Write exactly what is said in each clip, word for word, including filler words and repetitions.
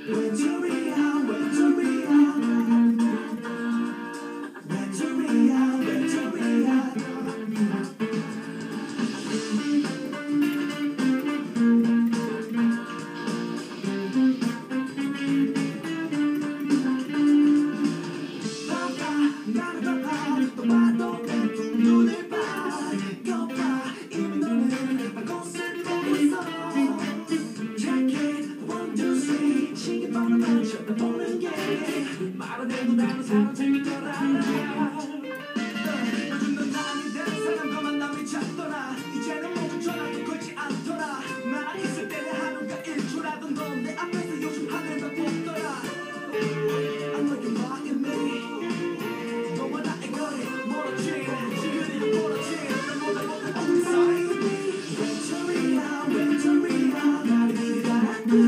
외톨이야 외톨이야 외톨이야 외톨이야 바빠 나는 바빠 또 봐도 내 눈을 봐 거봐 이미 너는 곳을 보고 있어 Check it one two three 시계번호만 쳐다보는 게 말 안 해도 나는 사람 재밌 걸 알아 요즘 넌 사람이 되는 사람과 만남이 잦더라 이제는 모두 전화도 걸지 않더라 나랑 있을 때는 하루가 일초라던 넌 내 앞에서 요즘 하늘만 뽑더라 I know you like me 너와 나의 거리 멀어진 지금이 멀어진 너보다 못한 어디서 외톨이야 외톨이야 나를 기다렸고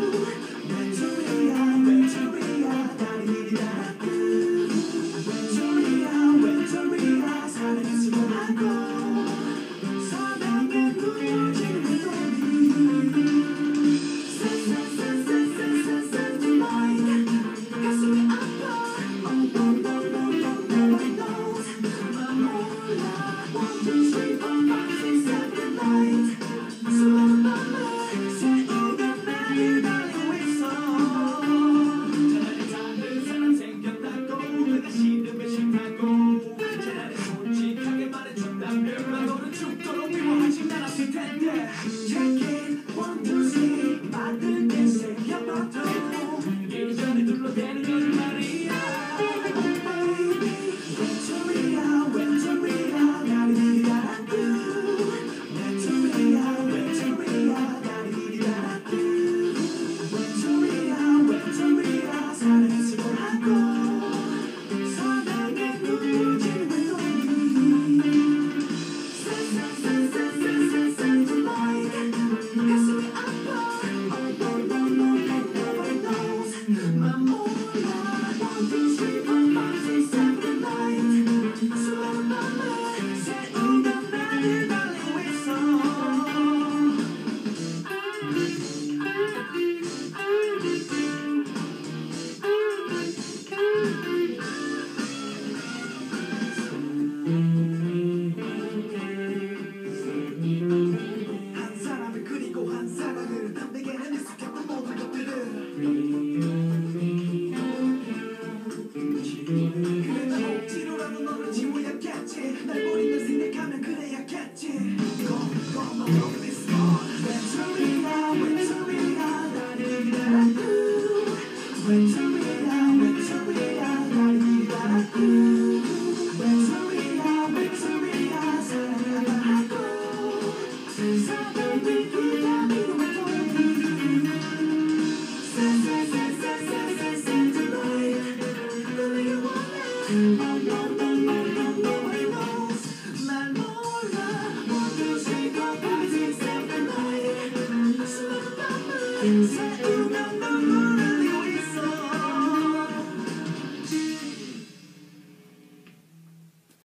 외톨이야 외톨이야 나를 기다렸고 외톨이야 외톨이야 사랑을 수고하고 사랑에 누워진 외톨이 Sense tonight 가슴이 아파 Oh no no no no nobody knows 난 몰라 One two three four five six seven eight 수많은 밤을 새우가 나를 달리고 있어 차라리 다른 사람 생겼다고 내가 싫으면 싫다고 차라리 솔직하게 말해준다면 난 너를 죽도록 미워하진 않았을 텐데 Check it one two three 말을 내 새겨봐도 예전에 둘러대는 거짓말이야 Oh baby 외톨이야 외톨이야 나를 기다렸고 외톨이야 외톨이야 나를 기다렸고 외톨이야 외톨이야 사랑을 수고하고 사랑에 누워진 외톨이 Sense tonight 가슴이 아파 Oh no no no no nobody knows 난 몰라 One two three four five six seven eight 수많은 밤을 새우가 나를 달리고 있어 한 사람을 그리고 한 사랑을 내게는 익숙했던 모든 것들을 그래도 억지로라도 너를 지워야겠지 날 버리면 생각하면 그래야겠지 Go, go, no, no, this one 외톨이야 외톨이야 나를 기다렸고 외톨이야 외톨이야 나를 기다렸고 외톨이야 외톨이야 사랑을 하고 사랑을 기다리는 외톨이 Sense tonight 너에게 원해 Oh no no no no nobody knows 날 몰라 One two three four five six seven eight 수많은 밤을 새우가 널